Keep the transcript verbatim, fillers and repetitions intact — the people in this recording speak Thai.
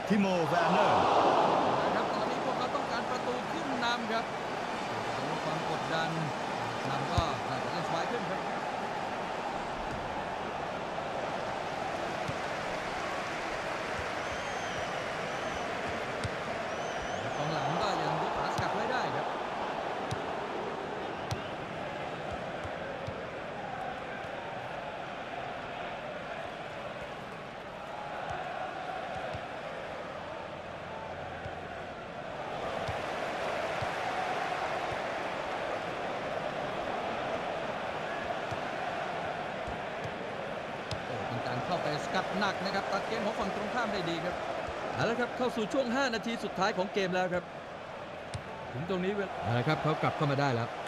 ทิโม แวนเนอร์นะครับตอนนี้พวกเขาต้องการประตูขึ้นนำครับความกดดันนำก็น่าจะเล่นสบายขึ้นครับกองหลังก็ยังยกขาสกัดไว้ได้ครับเข้าไปสกัดหนักนะครับตัดเกมของฝั่งตรงข้ามได้ดีครับเอาละครับเข้าสู่ช่วงห้านาทีสุดท้ายของเกมแล้วครับถึงตรงนี้เวลาเอาละครับเขากลับเข้ามาได้แล้ว